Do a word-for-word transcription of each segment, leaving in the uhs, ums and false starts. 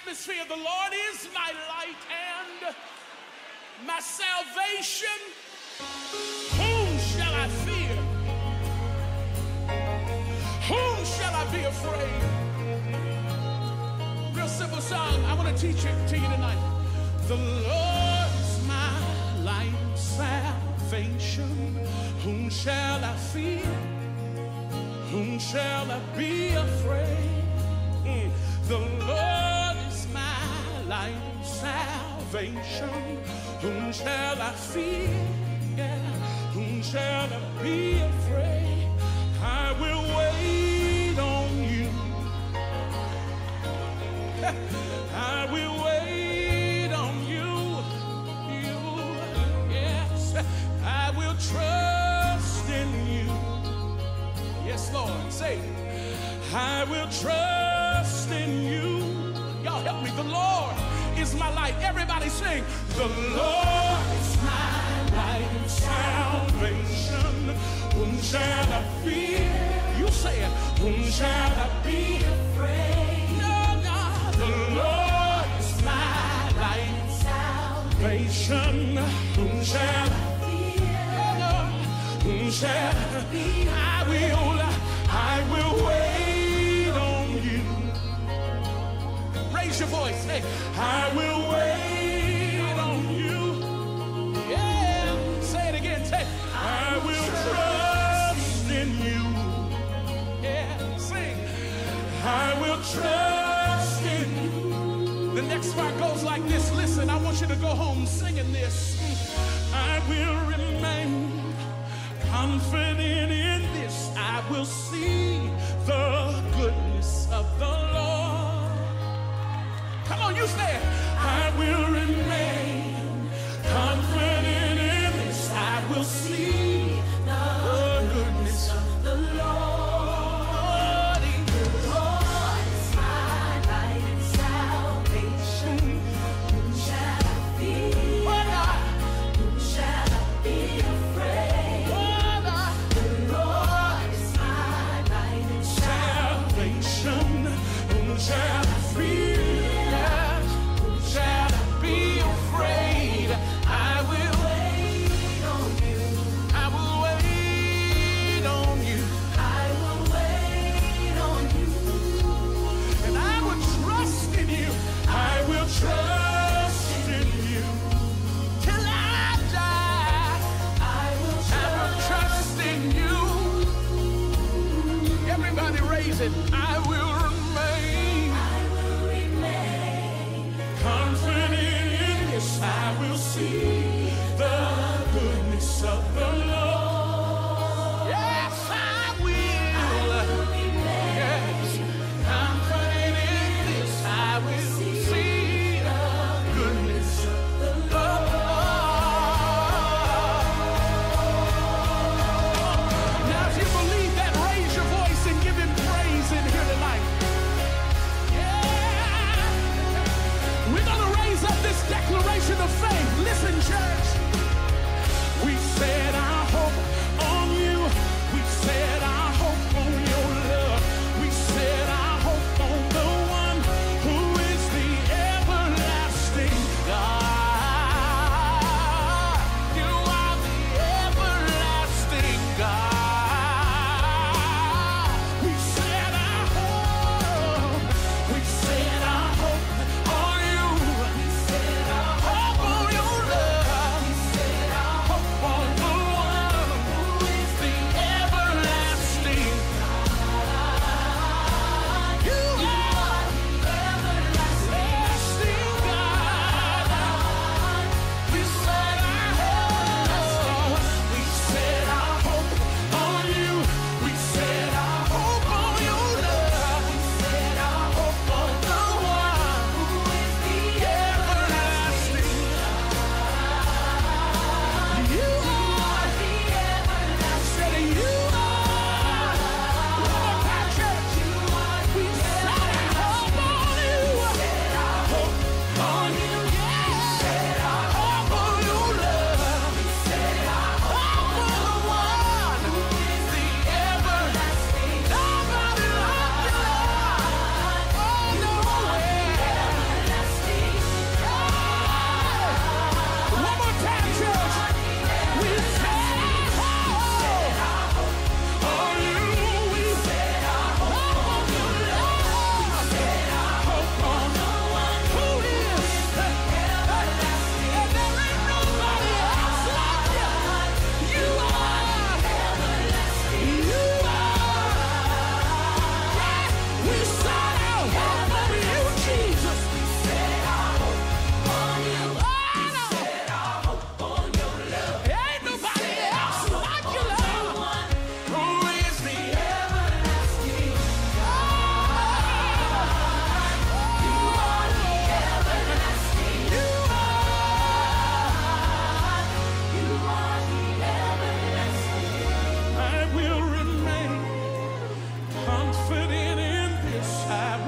atmosphere. The Lord is my light and my salvation. Whom shall I fear? Whom shall I be afraid? Real simple song. I want to teach it to you tonight. The Lord is my light and salvation. Whom shall I fear? Whom shall I be afraid? Mm. The Lord is my light and salvation. Whom shall I fear? Yeah. Whom shall I be afraid? I will wait on you. I will wait on you. You, yes. I will trust in you. Yes, Lord. Say, I will trust in you. Y'all help me. The Lord is my light. Everybody sing. The Lord is my light and salvation. Whom shall I fear? You say it. Whom shall I be afraid? No, no. The Lord is my light and salvation. Whom shall I fear? No, no. Whom shall I be? I will, I will wait on you. Raise your voice. Hey, I will wait on you. Yeah. Say it again. Say, I will trust in you. Yeah. Sing. I will trust in you. The next part goes like this. Listen, I want you to go home singing this. I will remain confident in this. I will see the goodness of the Lord. Come on, you say it. I will remain confident in this. I will see the goodness of the Lord. The Lord is my light and salvation. Whom shall I fear? Whom shall I be afraid? The Lord is my light and salvation. Whom shall I fear? Whom shall I be afraid? I will wait on you. I will wait on you. I will wait on you. And I will trust in you. I will trust in you. Till I die, I will trust in you. Everybody raise it. I will remain. I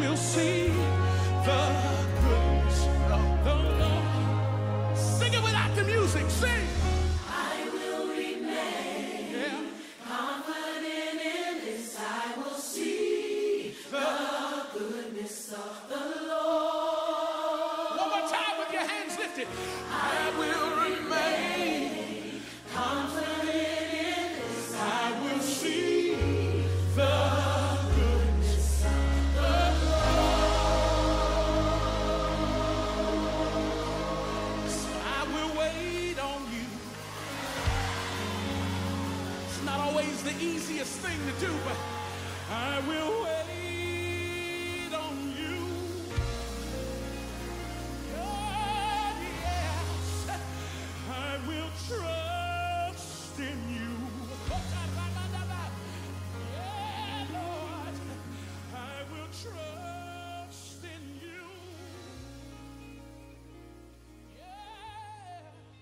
will see the goodness of the Lord. Sing it without the music. Sing. I will remain Yeah. confident in this. I will see the goodness of the Lord. One more time with your hands lifted. I will remain Confident in this. I will see the goodness of the Lord. So I will wait on you. It's not always the easiest thing to do, but I will wait on you. God, yes, I will trust in you. Yeah, Lord, I will trust in you. Yeah.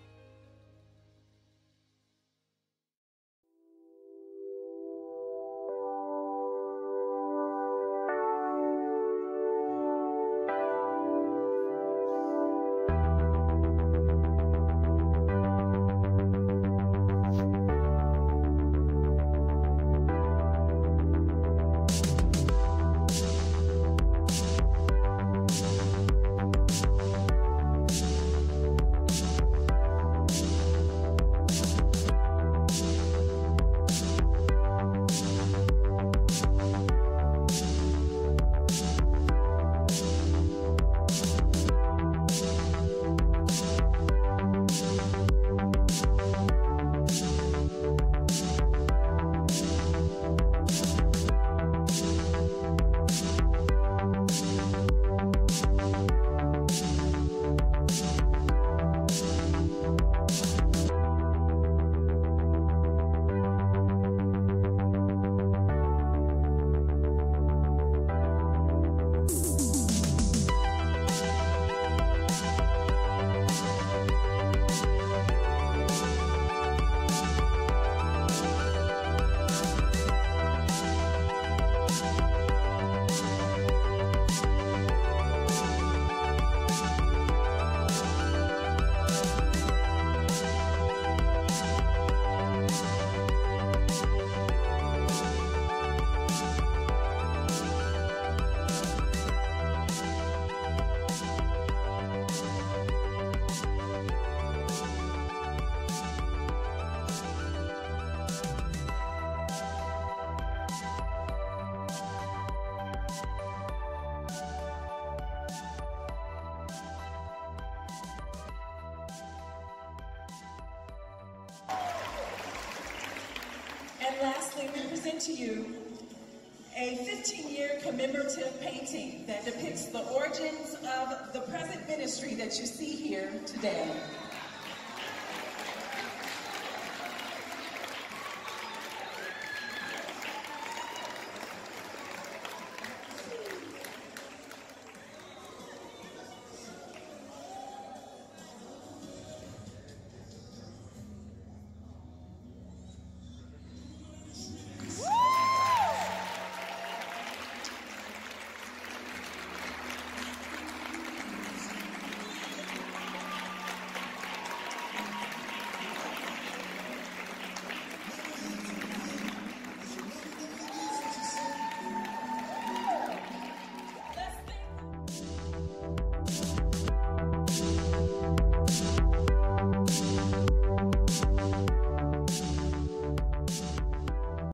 And lastly, we present to you a fifteen-year commemorative painting that depicts the origins of the present ministry that you see here today.